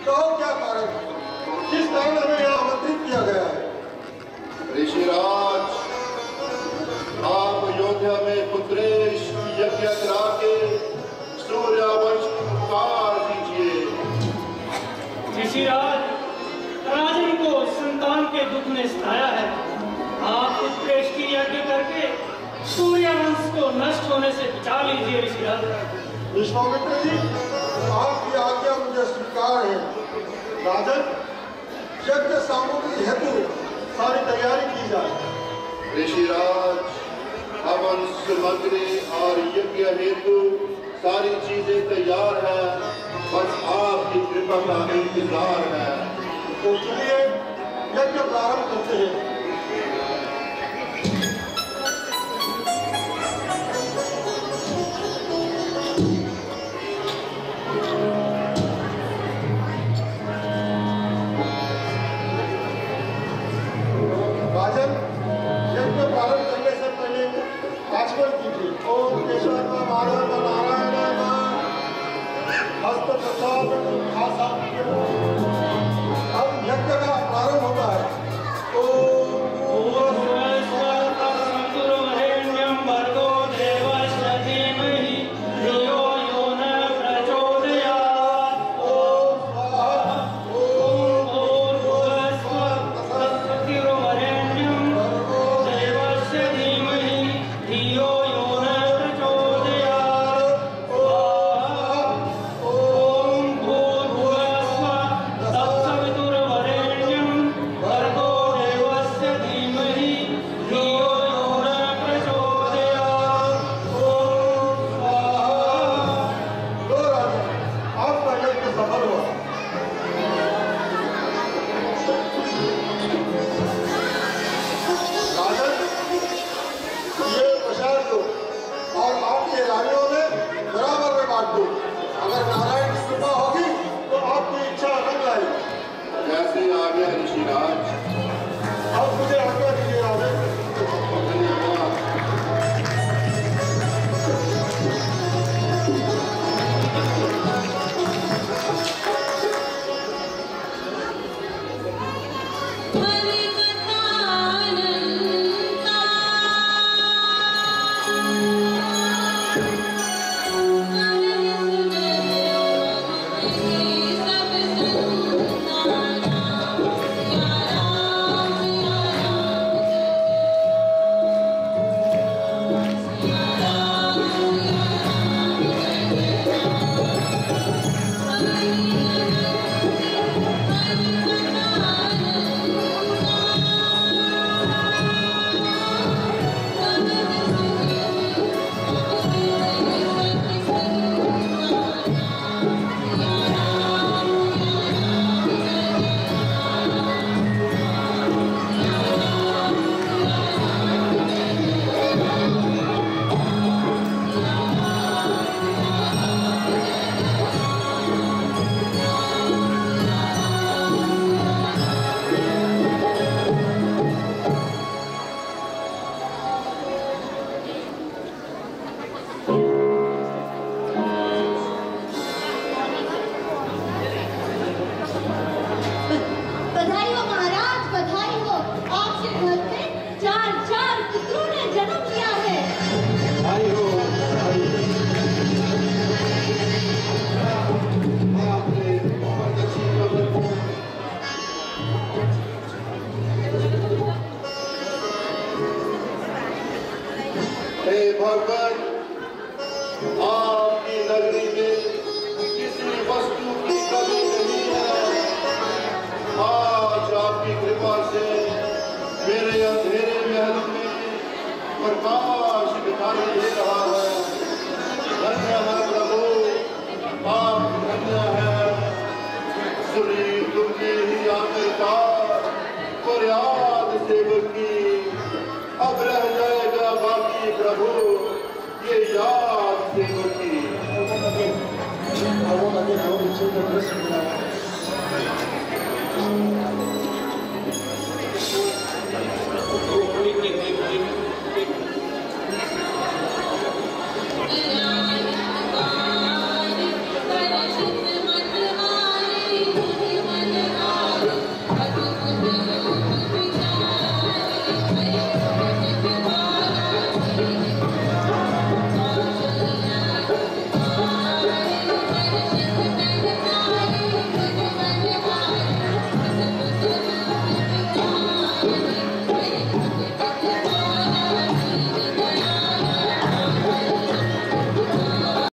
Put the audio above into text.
कहो क्या कारण है, किस कारण हमें यहाँ आमंत्रित किया गया है? ऋषिराज, आप अयोध्या में पुत्रेश यज्ञ करा के सूर्यवंश को पुकार दीजिए। ऋषिराज, राजन को संतान के दुख ने सताया है। आप पुत्रेश की यज्ञ करके सूर्यवंश को नष्ट होने से बचा लीजिए। ऋषिराज। विश्वामित्र जी, आपकी आज्ञा मुझे स्वीकार है। राजन, यज्ञ सामग्री हेतु सारी तैयारी की जाए। ऋषिराज, हवन सामग्री और यज्ञ हेतु सारी चीजें तैयार है, बस आपकी कृपा का इंतजार है। तो चलिए यज्ञ प्रारंभ करते हैं। राजन, यज्ञ प्रारंभ करने से पहले आचमन कीजिए। ओम केशव माधव नारायण हस्त प्रसाद। अब यज्ञ का प्रारंभ होता है। अगर नारायण की कृपा होगी तो आपकी इच्छा रंग लाएगी। जैसे आ गया ऋषिराज। अब मुझे आज्ञा दीजिए राजन। भगवान, आपकी नगरी में किसी वस्तु की कमी नहीं है। आज आपकी कृपा से मेरे अंधेरे महल में प्रकाश दिखाई दे रहा है। धन्य है प्रभु, आप धन्य है। सुनी तुमने ही आखिरकार फरियाद सेवक की। अब रह जाएगा बाकी प्रभु ये याद सेवक की।